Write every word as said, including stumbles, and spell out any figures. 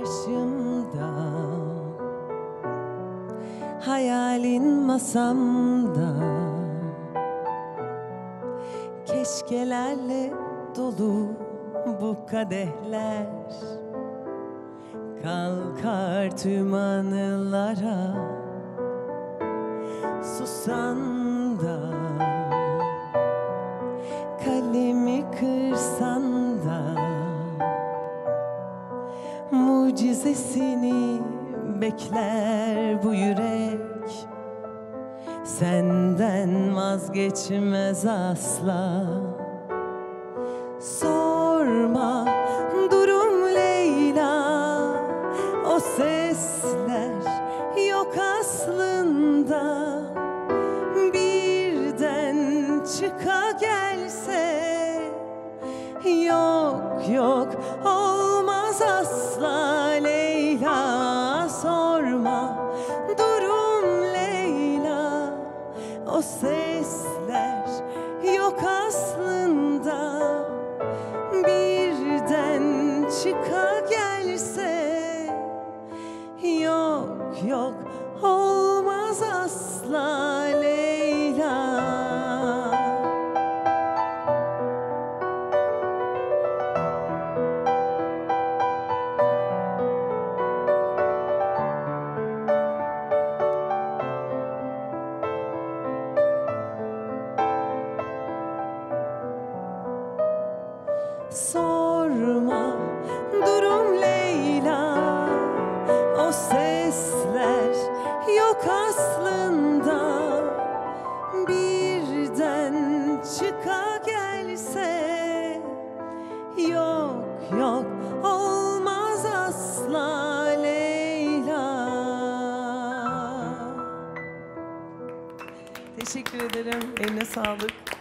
başımda, hayalin masamda, keşkelerle dolu bu kadehler. Kalkar tüm anılara susan da, kalemi kırsan da, mucizesini bekler bu yürek. Senden vazgeçmez asla. Sorma durum Leyla, o sesler yok aslında. Birden çıka gelse, yok yok olmaz asla Leyla. Sorma durum Leyla, o sesler yok aslında. Birden çıka gelse, yok yok olmaz asla Leyla. Sorma durum Leyla, o sesler yok aslında. Birden çıka gelse, yok yok olmaz asla Leyla. Teşekkür ederim. Eline sağlık.